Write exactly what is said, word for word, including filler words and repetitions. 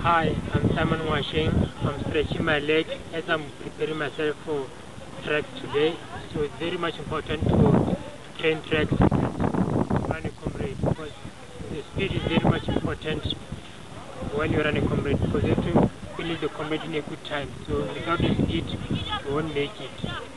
Hi, I'm Simon Washing. I'm stretching my leg as I'm preparing myself for track today. So it's very much important to train tracks run a comrade, because the speed is very much important when you run a comrade, because you have to finish the comrade in a good time. So without the speed, you won't make it.